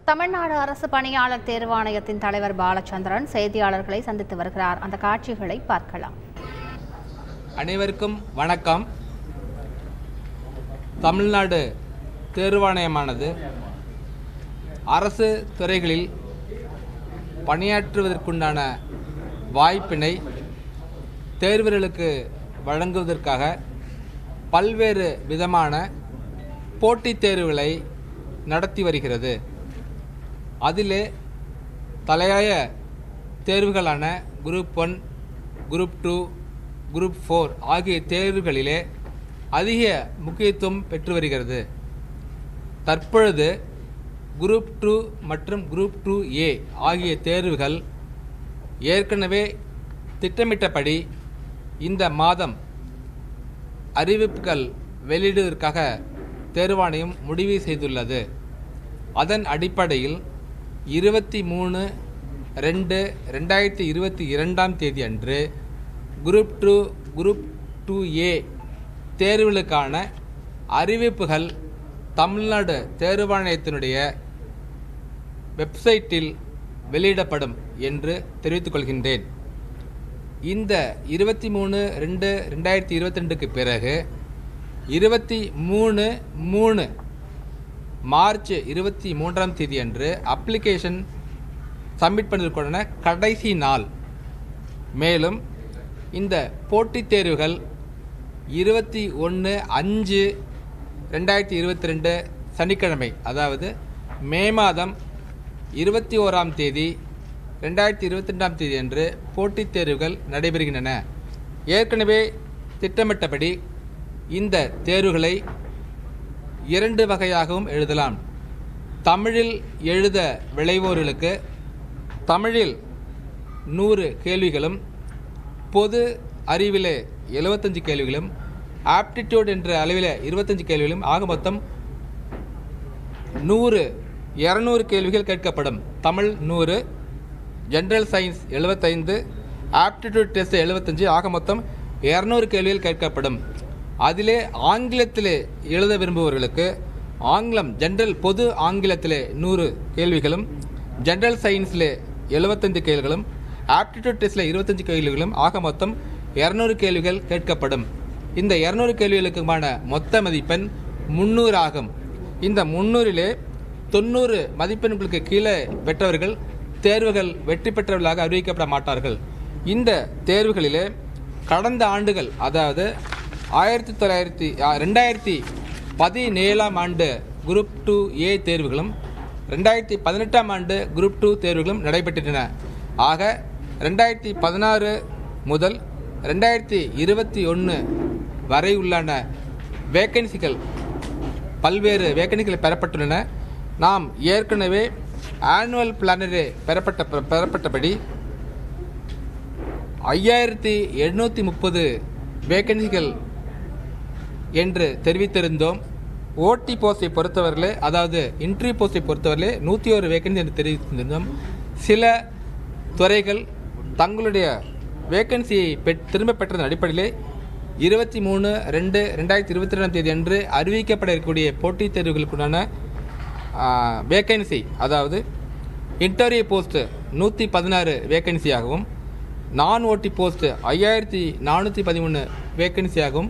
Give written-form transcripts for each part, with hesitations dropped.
தமிழ்நாடு அரசு பணியாளர் தேர்வாணையத்தின் தலைவர் பாலச்சந்திரன் செய்தியாளர்களை சந்தித்து வருகிறார். அந்த காட்சிகளை பார்க்கலாம். அனைவருக்கும் வணக்கம். தமிழ்நாடு தேர்வாணையமானது அரசு துறைகளில் பணியாற்றுவதற்குண்டான வாய்ப்பினை தேர்வர்களுக்கு வழங்குவதற்காக பல்வேறு விதமான போட்டித் தேர்வுகளை நடத்தி வருகிறது. அதிலே தலையாய தேர்வுகளான குரூப் 1, குரூப் 2, குரூப் 4 ஆகிய தேர்வுகளிலே அதிக முக்கியத்துவம் பெற்று வருகிறது. தற்பொழுது குரூப் 2 மற்றும் குரூப் 2A ஆகிய தேர்வுகள் ஏற்கனவே திட்டமிட்டபடி இந்த மாதம் அறிவிப்புகள் வெளியிடுவதற்காக தேர்வாணையம் முடிவு செய்துள்ளது. அதன் அடிப்படையில் 23/2/2022 அன்று குரூப் 2, குரூப் 2A தேர்வுகளுக்கான அறிவிப்புகள் தமிழ்நாடு தேர்வாணையத்தினுடைய வெப்சைட்டில் வெளியிடப்படும் என்று தெரிவித்துக் கொள்கின்றேன். இந்த 23/2/2022 பிறகு 23/3 மார்ச் 23 அன்று அப்ளிகேஷன் சப்மிட் பண்ணுவதற்கான கடைசி நாள். மேலும் இந்த போட்டித் தேர்வுகள் 21/5/2022 சனிக்கிழமை, அதாவது மே மாதம் 21 2022 அன்று போட்டித் தேர்வுகள் நடைபெறுகின்றன. ஏற்கனவே திட்டமிட்டபடி இந்த தேர்வுகளை 2 வகையாகவும் எழுதலாம். தமிழில் எழுத விளைவோர்களுக்கு தமிழில் 100 கேள்விகளும், பொது அறிவிலே 75 கேள்விகளும், ஆப்டிடியூட் என்ற அளவில் 25 கேள்விகளும், ஆக மொத்தம் 200 கேள்விகள் கேட்கப்படும். Tamil 100, general science 75, aptitude test 75, ஆக மொத்தம் 200 கேள்விகள் கேட்கப்படும். அதிலே ஆங்கிலத்திலே எழுத விரும்புபவர்களுக்கு ஆங்கிலம் ஜெனரல் பொது ஆங்கிலத்திலே 100 கேள்விகளும், ஜெனரல் சயின்ஸிலே 75 கேள்விகளும், ஆப்டிடியூட் டெஸ்ட்டில் 25 கேள்விகளும், ஆக மொத்தம் 200 கேள்விகள் கேட்கப்படும். இந்த 200 கேள்விகளுக்குமான மொத்த மதிப்பெண் 300 ஆகும். இந்த 300லே 90 மதிப்பெண்களுக்கு கீழே பெற்றவர்கள் தேர்வுகள் வெற்றி பெற்றவர்களாக அறிவிக்கப்பட மாட்டார்கள். இந்த தேர்வுகளிலே கடந்த ஆண்டுகள், அதாவது 2017 ஆண்டு குரூப் 2A தேர்வுகளும் 2018 ஆண்டு குரூப் 2 தேர்வுகளும் நடைபெற்றன. ஆக 2016 முதல் 2021 வரை உள்ளான வேக்கன்சிகள், பல்வேறு வேக்கன்சிகள் பெறப்பட்டுள்ளன. நாம் ஏற்கனவே ஆனுவல் பிளானரே பெறப்பட்டபடி 5730 வேக்கன்சிகள் என்று தெரிவித்திருந்தோம். ஓடி போஸ்டை பொறுத்தவரையிலே, அதாவது இன்ட்ரி போஸ்டை பொறுத்தவரையிலே 101 வேக்கன்சி என்று தெரிவித்திருந்தோம். சில துறைகள் தங்களுடைய வேக்கன்சியை திரும்ப பெற்றதன் அடிப்படையிலே 23/2/2022 அன்று அறிவிக்கப்பட இருக்கக்கூடிய போட்டித் தேர்வுகளுக்குண்டான வேக்கன்சி, அதாவது இன்டர்வியூ போஸ்ட் 116 வேக்கன்சியாகவும், நான் ஓடி போஸ்ட் 5413 வேக்கன்சியாகவும்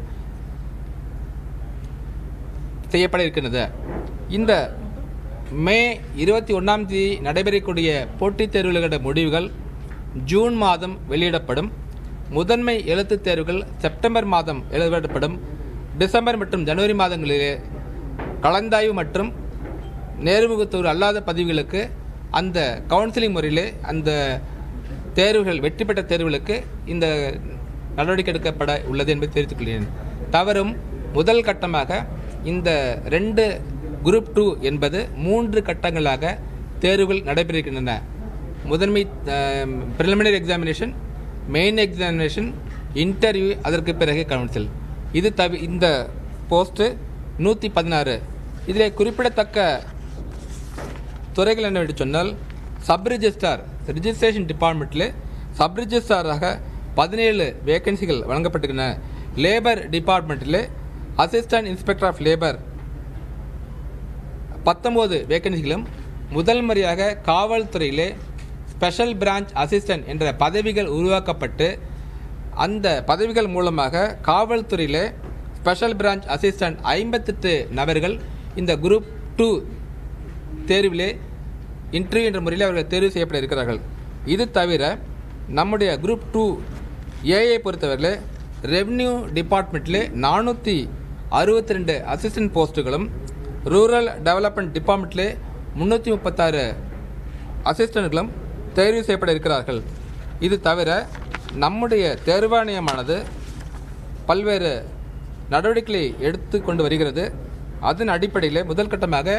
செய்யப்பட இருக்கின்றது. இந்த மே 21 நடைபெறக்கூடிய போட்டித் தேர்வுகளுக்கான முடிவுகள் ஜூன் மாதம் வெளியிடப்படும். முதன்மை எழுத்துத் தேர்வுகள் செப்டம்பர் மாதம் வெளியிடப்படும். டிசம்பர் மற்றும் ஜனவரி மாதங்களிலே கலந்தாய்வு மற்றும் நேர்முகத்தோர் அல்லாத பதிவுகளுக்கு அந்த கவுன்சிலிங் முறையிலே அந்த தேர்வுகள் வெற்றி பெற்ற தேர்வுகளுக்கு இந்த நடவடிக்கை எடுக்கப்பட உள்ளது என்பதை தெரிவித்துக் கொள்கிறேன். தவறும் முதல் கட்டமாக இந்த 2 குரூப் 2 என்பது 3 கட்டங்களாக தேர்வுகள் நடைபெறுகின்றன. முதன்மை preliminary examination, main examination, interview, அதற்கு பிறகு கவுன்சில். இது இந்த போஸ்ட்டு 116. இதில் குறிப்பிடத்தக்க துறைகள் என்னவென்று சொன்னால், சப் ரிஜிஸ்ட்ரார், ரிஜிஸ்ட்ரேஷன் டிபார்ட்மெண்ட்டில் சப் ரிஜிஸ்ட்ராராக 17 வேக்கன்சிகள் வழங்கப்பட்டிருக்கின்றன. லேபர் டிபார்ட்மெண்ட்டில் அசிஸ்டன்ட் இன்ஸ்பெக்டர் ஆஃப் லேபர் 19 வேக்கன்சிகளும், முதல் முறையாக காவல்துறையிலே ஸ்பெஷல் பிரான்ச் அசிஸ்டன்ட் என்ற பதவிகள் உருவாக்கப்பட்டு அந்த பதவிகள் மூலமாக காவல்துறையிலே ஸ்பெஷல் பிரான்ச் அசிஸ்டன்ட் 58 நபர்கள் இந்த குரூப் 2 தேர்விலே இன்டர்வியூ என்ற முறையில் அவர்கள் தேர்வு செய்யப்பட இருக்கிறார்கள். இது தவிர நம்முடைய குரூப் 2 ஏஐ பொறுத்தவரையில் ரெவென்யூ டிபார்ட்மெண்ட்டிலே 462 அசிஸ்டன்ட் போஸ்ட்டுகளும் ரூரல் டெவலப்மெண்ட் டிபார்ட்மெண்ட்டிலே 336 அசிஸ்டன்ட்களும் தேர்வு செய்யப்பட இருக்கிறார்கள். இது தவிர நம்முடைய தேர்வாணையமானது பல்வேறு நடவடிக்கைகளை எடுத்து கொண்டு வருகிறது. அதன் அடிப்படையில் முதல் கட்டமாக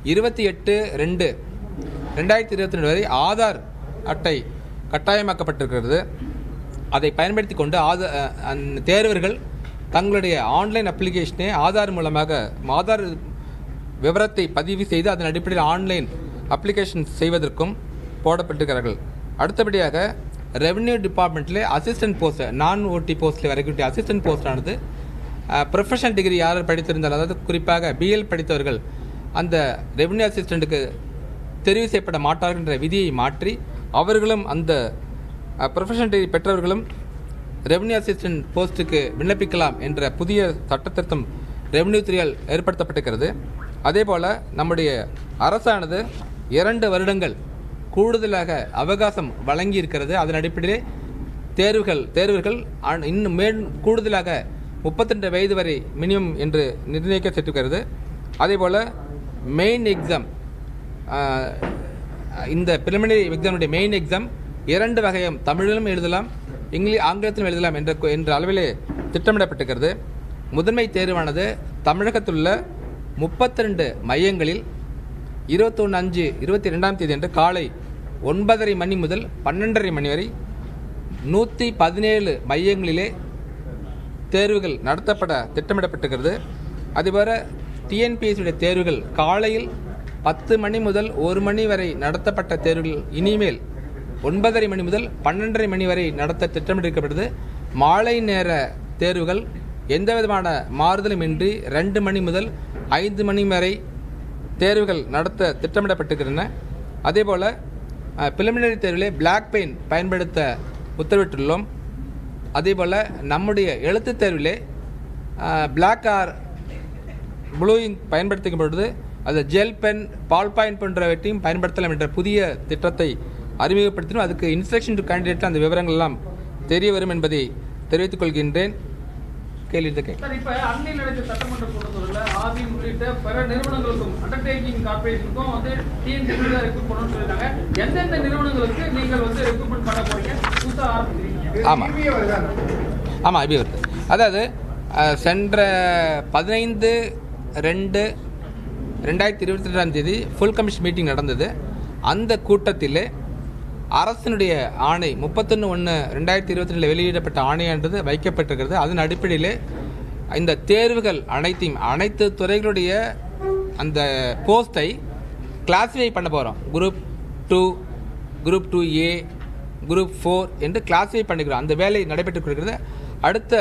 28/2/2022 வரை ஆதார் அட்டை கட்டாயமாக்கப்பட்டிருக்கிறது. அதை பயன்படுத்தி கொண்டு தேர்வர்கள் தங்களுடைய ஆன்லைன் அப்ளிகேஷனை ஆதார் மூலமாக ஆதார் விவரத்தை பதிவு செய்து அதன் அடிப்படையில் ஆன்லைன் அப்ளிகேஷன் செய்வதற்கும் போடப்பட்டிருக்கிறார்கள். அடுத்தபடியாக ரெவென்யூ டிபார்ட்மெண்ட்டில் அசிஸ்டன்ட் போஸ்ட் நான் ஓடி போஸ்ட்டில் வரைக்கூடிய அசிஸ்டன்ட் போஸ்டானது ப்ரொஃபஷனல் டிகிரி யார் படித்திருந்தால், அதாவது குறிப்பாக பிஎல் படித்தவர்கள் அந்த ரெவென்யூ அசிஸ்டண்ட்டுக்கு தெரிவு செய்யப்பட மாட்டார்கள் என்ற விதியை மாற்றி அவர்களும் அந்த ப்ரொஃபஷனல் டிகிரி பெற்றவர்களும் ரெவென்யூ அசிஸ்டன்ட் போஸ்ட்டுக்கு விண்ணப்பிக்கலாம் என்ற புதிய சட்டத்திருத்தம் ரெவென்யூ துறையால் ஏற்படுத்தப்பட்டிருக்கிறது. அதேபோல் நம்முடைய அரசானது 2 வருடங்கள் கூடுதலாக அவகாசம் வழங்கி இருக்கிறது. அதன் அடிப்படையிலே தேர்வர்கள் இன்னும் கூடுதலாக 32 வயது வரை மினிமம் என்று நிர்ணயிக்கப்பட்டிருக்கிறது. அதேபோல் மெயின் எக்ஸாம், இந்த பிரிலிமினரி எக்ஸாமுடைய மெயின் எக்ஸாம் 2 வகையும் தமிழிலும் எழுதலாம், ஆங்கிலத்திலும் எழுதலாம் என்ற அளவிலே திட்டமிடப்பட்டிருக்கிறது. முதன்மை தேர்வானது தமிழகத்தில் உள்ள 32 மையங்களில் 21/5/22ஆம் தேதி அன்று காலை 9:30 மணி முதல் 12:30 மணி வரை 117 மையங்களிலே தேர்வுகள் நடத்தப்பட திட்டமிடப்பட்டிருக்கிறது. அதுபோல டிஎன்பிஎஸ்சியுடைய தேர்வுகள் காலையில் 10 மணி முதல் 1 மணி வரை நடத்தப்பட்ட தேர்வுகள் இனிமேல் 9:30 மணி முதல் 12:30 மணி வரை நடத்த திட்டமிட்டிருக்கப்படுது. மாலை நேர தேர்வுகள் எந்த விதமான மாறுதலும் இன்றி 2 மணி முதல் 5 மணி வரை தேர்வுகள் நடத்த திட்டமிடப்பட்டிருக்கின்றன. அதேபோல் பிரிலிமினரி தேர்விலே பிளாக் பெயின் பயன்படுத்த உத்தரவிட்டுள்ளோம். அதேபோல் நம்முடைய எழுத்து தேர்விலே பிளாக் ஆர் ப்ளூ இங்க் பயன்படுத்தும் பொழுது அது ஜெல் பென், பால் பாயிண்ட் போன்றவற்றையும் பயன்படுத்தலாம் என்ற புதிய திட்டத்தை அறிமுகப்படுத்தினோம். அதுக்கு இன்ஸ்ட்ரக்ஷன் டு கேண்டிடேட் அந்த விவரங்கள் எல்லாம் தெரிய வரும் என்பதை தெரிவித்துக் கொள்கின்றேன். கேள்வி இப்ப அண்மையில் நடந்த சட்டமன்ற கூட்டத்தொடரில் ஆதி உள்ளிட்ட பிற நிறுவனங்களுக்கும் அண்டர்டேக்கிங் கார்பரேஷனுக்கும் வந்து டிஎன்பிஎஸ்சி தான் ரெக்ரூட் பண்ணணும்னு சொல்லிட்டாங்க. எந்தெந்த நிறுவனங்களுக்கு நீங்கள் வந்து ரெக்ரூட்மெண்ட் பண்ண போறீங்க, புதுசாக ஆரம்பிக்கிறீங்க? ஆமாம் ஐபி வருது. அதாவது சென்ற 15/2/2022ஆம் தேதி ஃபுல் கமிஷன் மீட்டிங் நடந்தது. அந்த கூட்டத்தில் அரசினுடைய ஆணை 31/1/2022 வெளியிடப்பட்ட ஆணையானது வைக்கப்பட்டிருக்கிறது. அதன் அடிப்படையில் இந்த தேர்வுகள் அனைத்து துறைகளுடைய அந்த போஸ்ட்டை கிளாஸிஃபை பண்ண போகிறோம். குரூப் 2, குரூப் 2A, குரூப் 4 என்று கிளாஸிஃபை பண்ணிக்கிறோம். அந்த வேலை நடைபெற்று இருக்கிறது. அடுத்த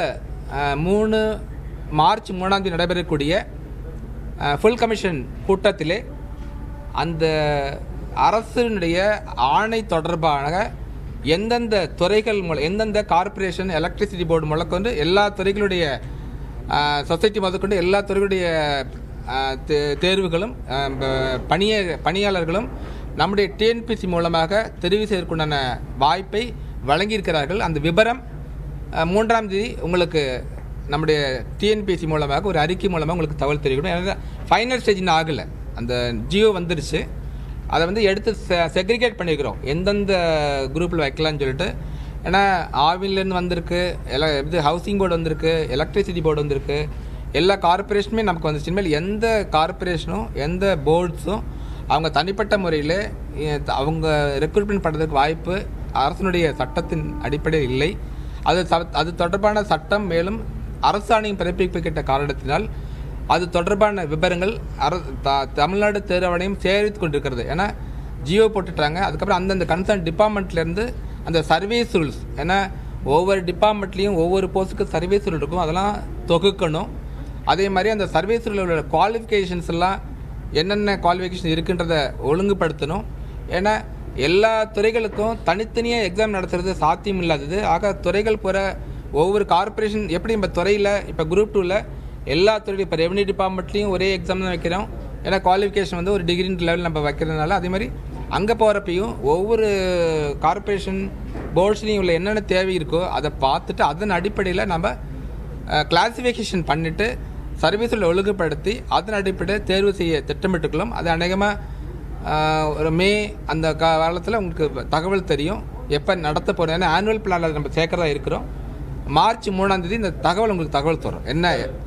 மார்ச் 3ஆம் தேதி நடைபெறக்கூடிய ஃபுல் கமிஷன் கூட்டத்திலே அந்த அரசினுடைய ஆணை தொடர்பாக எந்தெந்த துறைகள் எந்தெந்த கார்பரேஷன், எலக்ட்ரிசிட்டி போர்டு முதற்கொண்டு எல்லா துறைகளுடைய சொசைட்டி முதற்கொண்டு எல்லா துறைகளுடைய தேர்வுகளும் பணியாளர்களும் நம்முடைய டிஎன்பிஎஸ்சி மூலமாக தெரிவு செய்வதற்குண்டான வாய்ப்பை வழங்கியிருக்கிறார்கள். அந்த விபரம் 3ஆம் தேதி உங்களுக்கு நம்முடைய டிஎன்பிஎஸ்சி மூலமாக ஒரு அறிக்கை மூலமாக உங்களுக்கு தகவல் தெரிவிக்கணும். ஏன்னா ஃபைனல் ஸ்டேஜ் இன்னும் ஆகலை, அந்த ஜியோ வந்துருச்சு. அதை வந்து எடுத்து செக்ரிகேட் பண்ணிக்கிறோம் எந்தெந்த குரூப்பில் வைக்கலான்னு சொல்லிட்டு. ஏன்னா ஆவின்லேருந்து வந்திருக்கு, இது ஹவுசிங் போர்டு வந்திருக்கு, எலக்ட்ரிசிட்டி போர்டு வந்திருக்கு, எல்லா கார்பரேஷனுமே நமக்கு வந்துச்சு. இனிமேல் எந்த கார்பரேஷனும் எந்த போர்ட்ஸும் அவங்க தனிப்பட்ட முறையில் அவங்க ரெக்ரூட்மெண்ட் பண்ணுறதுக்கு வாய்ப்பு அரசனுடைய சட்டத்தின் அடிப்படையில் இல்லை. அது தொடர்பான சட்டம் மேலும் அரசாணையும் பிறப்பிக்கப்பட்ட காரணத்தினால் அது தொடர்பான விவரங்கள் தமிழ்நாடு தேர்வாணையம் சேகரித்து கொண்டிருக்கிறது. ஏன்னா ஜியோ போட்டுட்டாங்க. அதுக்கப்புறம் அந்தந்த கன்சர்ன் டிபார்ட்மெண்ட்லேருந்து அந்த சர்வீஸ் ரூல்ஸ், ஏன்னா ஒவ்வொரு டிபார்ட்மெண்ட்லேயும் ஒவ்வொரு போஸ்ட்டுக்கு சர்வீஸ் ரூல் இருக்கும், அதெல்லாம் தொகுக்கணும். அதே மாதிரி அந்த சர்வீஸ் ரூலில் உள்ள குவாலிஃபிகேஷன்ஸ் எல்லாம் என்னென்ன குவாலிஃபிகேஷன் இருக்குன்றதை ஒழுங்குபடுத்தணும். ஏன்னா எல்லா துறைகளுக்கும் தனித்தனியாக எக்ஸாம் நடத்துறது சாத்தியம் இல்லாதது. ஆக துறைகள் போகிற ஒவ்வொரு கார்பரேஷன் எப்படி நம்ம துறையில் இப்போ குரூப் 2ல் எல்லா துறையும் இப்போ ரெவன்யூ டிபார்ட்மெண்ட்லேயும் ஒரே எக்ஸாம் தான் வைக்கிறோம். ஏன்னா குவாலிஃபிகேஷன் வந்து ஒரு டிகிரி லெவல் நம்ம வைக்கிறதுனால அதே மாதிரி அங்கே போகிறப்பையும் ஒவ்வொரு கார்பரேஷன் போர்ட்ஸ்லேயும் உள்ள என்னென்ன தேவை இருக்கோ அதை பார்த்துட்டு அதன் அடிப்படையில் நம்ம கிளாஸிஃபிகேஷன் பண்ணிவிட்டு சர்வீஸில் ஒழுங்குபடுத்தி அதன் அடிப்படையில் தேர்வு செய்ய திட்டமிட்டுக்கலாம். அது அநேகமாக ஒரு மே அந்த காலத்தில் உங்களுக்கு தகவல் தெரியும் எப்போ நடத்த போகிறோம். ஏன்னா ஆனுவல் பிளானில் நம்ம சேர்க்கறதா இருக்கிறோம். மார்ச் 3ஆம் தேதி இந்த தகவல் உங்களுக்கு தகவல் தரும். என்ன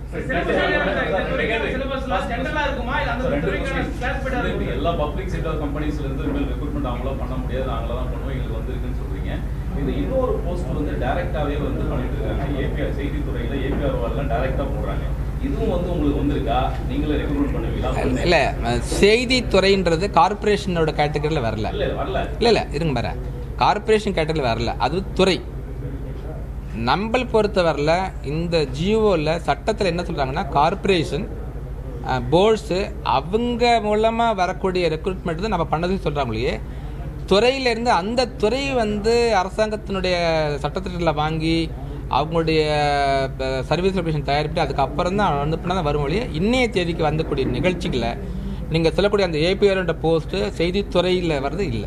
எல்லா பப்ளிக் செக்டர் கம்பெனிஸ்ல இருந்து ரெக்ரூட்மெண்ட் அவங்கள பண்ண முடியாது, நாங்கள தான் பண்ணுவோம், எங்களுக்கு வந்திருக்குன்னு சொல்றீங்க. இந்த இன்னொரு போஸ்ட் வந்து டைரக்டாவே வந்து பண்ணிட்டு இருக்காங்க. ஏபிஆர் செய்தித்துறையில ஏபிஆர் எல்லாம் டைரக்டா போடுறாங்க. இதுவும் வந்து உங்களுக்கு வந்திருக்கா? நீங்களே ரெக்ரூட்மெண்ட் பண்ணுவீங்களா? இல்ல, செய்தித்துறைன்றது கார்பரேஷனோட கேட்டகரியில் வரல. இல்ல இருங்க பாரு, கார்பரேஷன் கேட்டகரியில் வரல, அது துறை. நம்மளை பொறுத்தவரையில் இந்த ஜியோவில் சட்டத்தில் என்ன சொல்கிறாங்கன்னா கார்பரேஷன் போர்ட்ஸு அவங்க மூலமாக வரக்கூடிய ரெக்ரூட்மெண்ட் தான் நம்ம பண்ணதுன்னு சொல்கிறாங்களே. துறையிலேருந்து அந்த துறை வந்து அரசாங்கத்தினுடைய சட்டத்திட்டத்தில் வாங்கி அவங்களுடைய சர்வீஸ் லொகேஷன் தயாரிப்பிட்டு அதுக்கப்புறம் தான் அனுப்பினா தான் வரும் வழியே. இன்னைய தேதிக்கு வந்தக்கூடிய நிகழ்ச்சிகளை நீங்கள் சொல்லக்கூடிய அந்த ஏபிஆரோட போஸ்ட்டு செய்தித்துறையில் வர்றது இல்லை.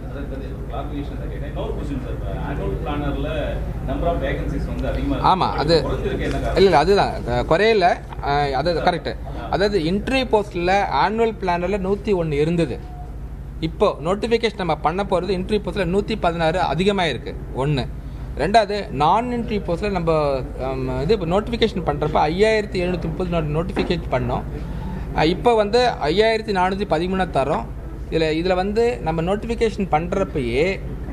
ஆமாம், அது இல்லை, அதுதான் குறையில, அது கரெக்டு. அதாவது இன்டர்வியூ போஸ்ட்டில் ஆனுவல் பிளானரில் 101 இருந்தது. இப்போ நோட்டிஃபிகேஷன் நம்ம பண்ண போகிறது இன்டர்வியூ போஸ்ட்டில் 116 அதிகமாக இருக்குது. ஒன்று. ரெண்டாவது, நான் இன்டர்வியூ போஸ்ட்டில் நம்ம இது நோட்டிஃபிகேஷன் பண்ணுறப்ப 5730 நோட்டிஃபிகேஷன் பண்ணோம். இப்போ வந்து 5413 தரோம். இதில் வந்து நம்ம நோட்டிஃபிகேஷன் பண்ணுறப்பயே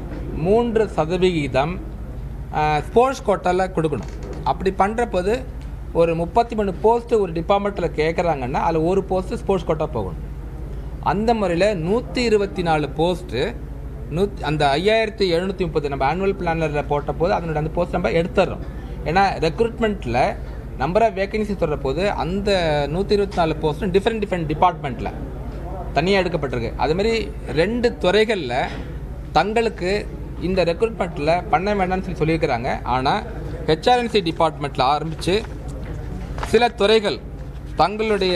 3% ஸ்போர்ட்ஸ் கோட்டாவில் கொடுக்கணும். அப்படி பண்ணுறப்போது ஒரு 33 போஸ்ட்டு ஒரு டிபார்ட்மெண்ட்டில் கேட்குறாங்கன்னா அதில் ஒரு போஸ்ட்டு ஸ்போர்ட்ஸ் கோட்டா போகணும். அந்த முறையில் 124 போஸ்ட்டு அந்த 5730 நம்ம ஆனுவல் பிளானரில் போட்ட போது அதனோட அந்த போஸ்ட் நம்ம எடுத்துடுறோம். ஏன்னா ரெக்ரூட்மெண்ட்டில் நம்பர் ஆஃப் வேகன்சி சொல்கிற போது அந்த 124 போஸ்ட்டும் டிஃப்ரெண்ட் டிபார்ட்மெண்ட்டில் தனியாக எடுக்கப்பட்டிருக்கு. அதுமாரி 2 துறைகளில் தங்களுக்கு இந்த ரெக்ரூட்மெண்ட்டில் பண்ண வேண்டாம்னு சொல்லியிருக்கிறாங்க. ஆனால் ஹெச்ஆர்என்சி டிபார்ட்மெண்ட்டில் ஆரம்பித்து சில துறைகள் தங்களுடைய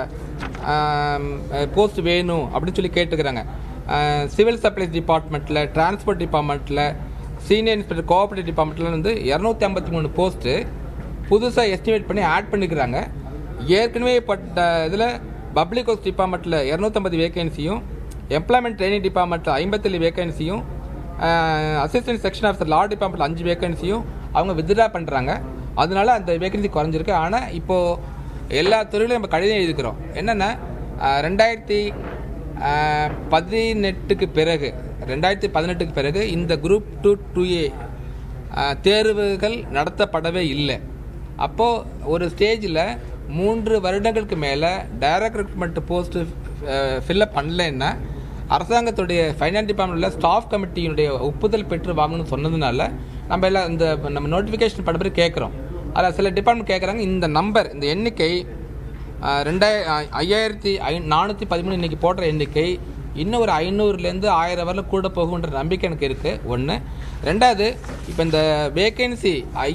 போஸ்ட் வேணும் அப்படின்னு சொல்லி கேட்டுக்கிறாங்க. சிவில் சப்ளைஸ் டிபார்ட்மெண்ட்டில், டிரான்ஸ்போர்ட் டிபார்ட்மெண்ட்டில், சீனியர் இன்ஸ்பெக்டர் கோஆப்ரேட்டிவ் டிபார்ட்மெண்ட்டில் வந்து 253 போஸ்ட்டு புதுசாக எஸ்டிமேட் பண்ணி ஆட் பண்ணிக்கிறாங்க. ஏற்கனவே பட்ட இதில் பப்ளிக் ஒர்க்ஸ் டிபார்ட்மெண்ட்டில் 250 வேகன்சியும், எம்ப்ளாய்மெண்ட் ட்ரைனிங் டிபார்ட்மெண்ட்டில் 57 வேகன்சியும், அசிஸ்டன்ட் செக்ஷன் ஆஃபீஸர் லா டிபார்ட்மெண்ட்டில் 5 வேகன்சியும் அவங்க வித்ட்ரா பண்ணுறாங்க. அதனால அந்த வேகன்சி குறைஞ்சிருக்கு. ஆனால் இப்போது எல்லா துறையிலும் நம்ம கடிதம் எழுதிக்கிறோம். என்னென்னா 2018 பிறகு 2018 பிறகு இந்த குரூப் 2 2A தேர்வுகள் நடத்தப்படவே இல்லை. அப்போது ஒரு ஸ்டேஜில் 3 வருடங்களுக்கு மேலே டைரக்ட் ரெக்ரூட்மெண்ட் போஸ்ட்டு ஃபில்லப் பண்ணலைன்னா அரசாங்கத்துடைய ஃபைனான்ஸ் டிபார்ட்மெண்ட்டில் ஸ்டாஃப் கமிட்டியினுடைய ஒப்புதல் பெற்று வாங்கணும்னு சொன்னதுனால நம்ம எல்லாம் நம்ம நோட்டிஃபிகேஷன் பண்ண பிறகு கேட்குறோம். அதில் சில டிபார்ட்மெண்ட் கேட்குறாங்க இந்த நம்பர், இந்த எண்ணிக்கை 5413 இன்றைக்கி போடுற எண்ணிக்கை இன்னும் ஒரு 500லேருந்து 1000 வரலும் கூட போகுன்ற நம்பிக்கை எனக்கு இருக்குது. ஒன்று. ரெண்டாவது, இப்போ இந்த வேகன்சி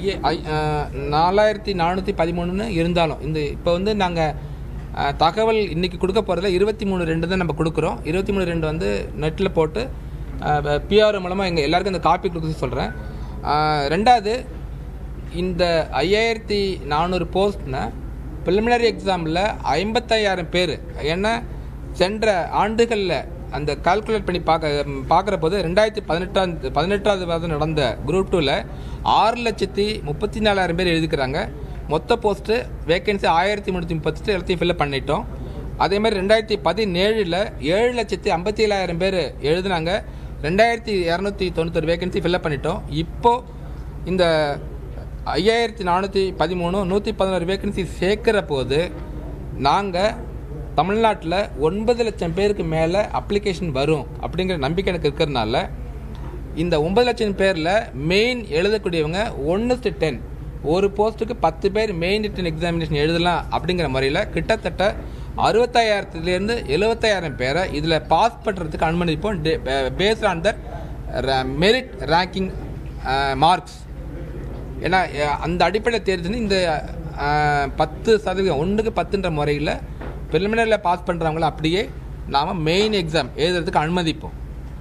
4413 இருந்தாலும் இப்போ வந்து நாங்கள் தகவல் இன்றைக்கி கொடுக்க போகிறதுல 23/2 தான் நம்ம கொடுக்குறோம். 23/2 வந்து நெட்டில் போட்டு பிஆர் மூலமாக எங்கள் எல்லாருக்கும் இந்த காப்பி கொடுக்க சொல்கிறேன். ரெண்டாவது, இந்த 5400 போஸ்ட்னா ப்ரிலிமினரி எக்ஸாமில் 55000 பேர். ஏன்னா சென்ற ஆண்டுகளில் அந்த கால்குலேட் பண்ணி பார்க்குற போது 2018 நடந்த குரூப் 2ல் 6,34,000 பேர் எழுதிக்கிறாங்க. மொத்த போஸ்ட்டு வேகன்சி 1338 எல்லாத்தையும் ஃபில்லப் பண்ணிட்டோம். அதேமாதிரி 2017 7,57,000 பேர் எழுதினாங்க. 2291 வேகன்சி ஃபில்லப் பண்ணிட்டோம். இப்போது இந்த 5413 116 வேகன்சி சேர்க்கிற போது நாங்கள் தமிழ்நாட்டில் 9 லட்சம் பேருக்கு மேலே அப்ளிகேஷன் வரும் அப்படிங்கிற நம்பிக்கை எனக்கு இருக்கிறதுனால இந்த 9 லட்சம் பேரில் மெயின் எழுதக்கூடியவங்க 1:10 ஒரு போஸ்ட்டுக்கு 10 பேர் மெயின் ரிட்டன் எக்ஸாமினேஷன் எழுதலாம் அப்படிங்கிற முறையில் கிட்டத்தட்ட 65,000 75,000 பேரை இதில் பாஸ் பண்ணுறதுக்கு அனுமதிப்போம் based on the merit ranking marks. ஏன்னா அந்த அடிப்படையில் தேர்தல் இந்த 10% 1க்கு 10ன்ற முறையில் ப்ரிலிமினரியில் பாஸ் பண்ணுறவங்கள அப்படியே நாம் மெயின் எக்ஸாம் எழுதுறதுக்கு அனுமதிப்போம்.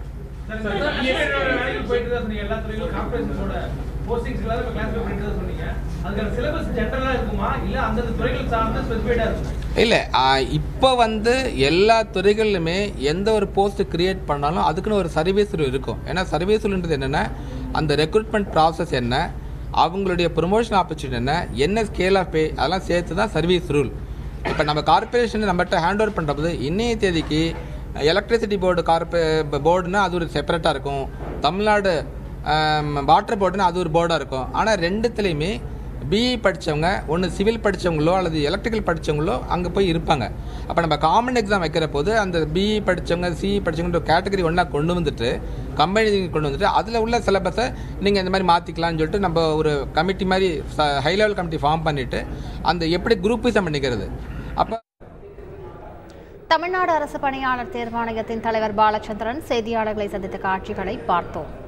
இல்லை, இப்போ எல்லா துறைகளிலுமே எந்த ஒரு போஸ்ட் கிரியேட் பண்ணாலும் அதுக்குன்னு ஒரு சர்வீஸ் ரூல் இருக்கும். ஏன்னா சர்வீஸ் ரூல்ன்றது என்னென்னா அந்த ரெக்ரூட்மெண்ட் ப்ராசஸ் என்ன, அவங்களுடைய ப்ரொமோஷன் ஆப்பர்ச்சுனிட்டி என்ன ஸ்கேல் ஆஃப் பே அதெல்லாம் சேர்த்து தான் சர்வீஸ் ரூல். இப்போ நம்ம கார்பரேஷன் நம்மகிட்ட ஹேண்ட் ஓவர் பண்ணுறது இன்னைய தேதிக்கு எலக்ட்ரிசிட்டி போர்டுனா அது ஒரு செப்பரேட்டாக இருக்கும், தமிழ்நாடு வாட்டர் போர்டுனா அது ஒரு போர்டாக இருக்கும். ஆனால் ரெண்டுத்துலேயுமே பிஇ படித்தவங்க ஒன்று சிவில் படித்தவங்களோ அல்லது எலக்ட்ரிக்கல் படித்தவங்களோ அங்கே போய் இருப்பாங்க. அப்போ நம்ம காமன் எக்ஸாம் வைக்கிற போது அந்த பிஇ படித்தவங்க சிஇ படித்தவங்க கேட்டகரி ஒன்றா கொண்டு வந்துட்டு கம்பெனி கொண்டு வந்துட்டு அதில் உள்ள சிலபஸை நீங்கள் இந்த மாதிரி மாற்றிக்கலாம்னு சொல்லிட்டு நம்ம ஒரு கமிட்டி மாதிரி ஹை லெவல் கமிட்டி ஃபார்ம் பண்ணிவிட்டு அந்த எப்படி குரூப்பிசம் பண்ணிக்கிறது. அப்போ தமிழ்நாடு அரசு பணியாளர் தேர்வாணையத்தின் தலைவர் பாலச்சந்திரன் செய்தியாளர்களை சந்தித்த காட்சிகளை பார்த்தோம்.